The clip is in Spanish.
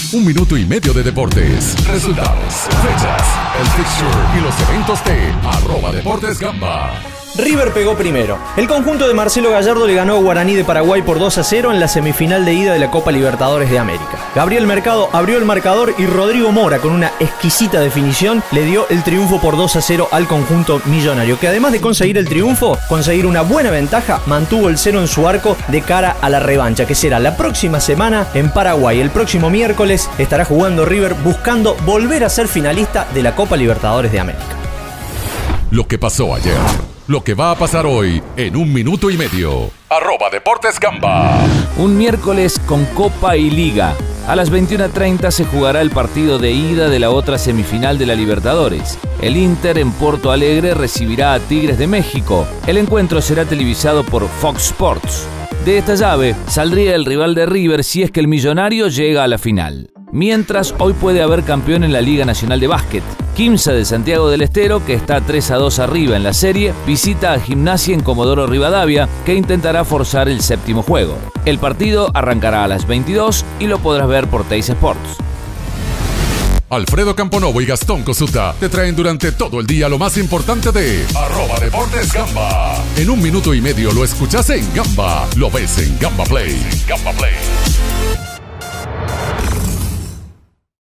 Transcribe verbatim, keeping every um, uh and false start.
Un minuto y medio de deportes, resultados, fechas, el fixture y los eventos de arroba Deportes Gamba. River pegó primero. El conjunto de Marcelo Gallardo le ganó a Guaraní de Paraguay por dos a cero en la semifinal de ida de la Copa Libertadores de América. Gabriel Mercado abrió el marcador y Rodrigo Mora, con una exquisita definición, le dio el triunfo por dos a cero al conjunto millonario, que además de conseguir el triunfo, conseguir una buena ventaja, mantuvo el cero en su arco de cara a la revancha, que será la próxima semana en Paraguay. El próximo miércoles estará jugando River buscando volver a ser finalista de la Copa Libertadores de América. Lo que pasó ayer. Lo que va a pasar hoy en un minuto y medio. Arroba Deportes Gamba. Un miércoles con Copa y Liga. A las veintiuna treinta se jugará el partido de ida de la otra semifinal de la Libertadores. El Inter en Porto Alegre recibirá a Tigres de México. El encuentro será televisado por Fox Sports. De esta llave saldría el rival de River si es que el millonario llega a la final. Mientras, hoy puede haber campeón en la Liga Nacional de Básquet. Quimsa de Santiago del Estero, que está tres a dos arriba en la serie, visita a Gimnasia en Comodoro Rivadavia, que intentará forzar el séptimo juego. El partido arrancará a las veintidós y lo podrás ver por Teis Sports. Alfredo Camponovo y Gastón Cosuta te traen durante todo el día lo más importante de arroba Deportes Gamba. En un minuto y medio lo escuchas en Gamba, lo ves en Gamba Play. En Gamba Play.